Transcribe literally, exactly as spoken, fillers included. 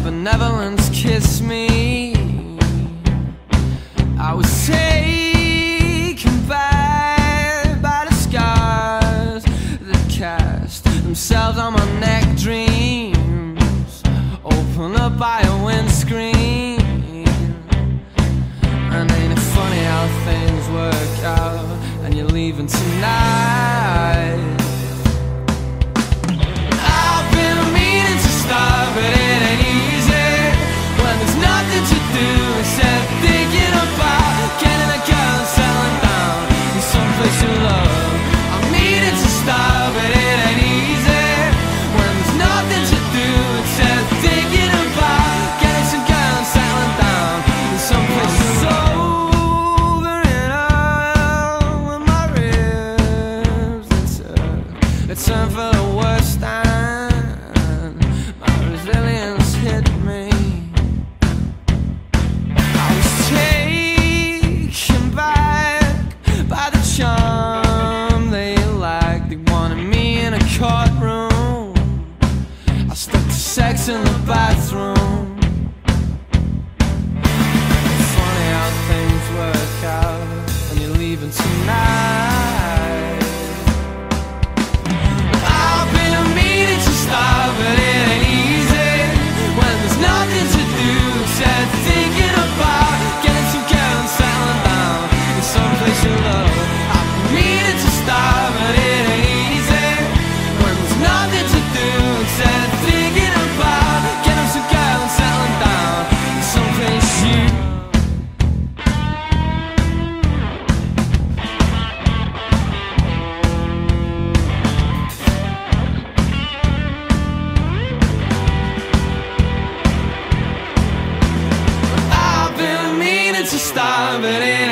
benevolence kiss me. I was taken back by the scars that cast themselves on my neck. Dreams open up by a windscreen. And ain't it funny how things work out, and you're leaving tonight. I've been meaning to start, but it ain't easy when there's nothing to do except thinking about getting a girl and settling down in someplace you love. I'm meaning to start, but it ain't easy when there's nothing to do except thinking about getting some girl and settling down in someplace you love. It's time for the worst, and my resilience hit me. I was taken back by the charm they lacked. They wanted me in a courtroom. I stuck to sex in the bathroom. It's funny how things work out, and you're leaving tonight. But it ain't easy when there's nothing to do except thinking about getting some girl and settling down in someplace you love. I've been meaning to start, but it ain't easy when there's nothing to do except thinking about getting some girl and settling down in someplace you love. To start, but it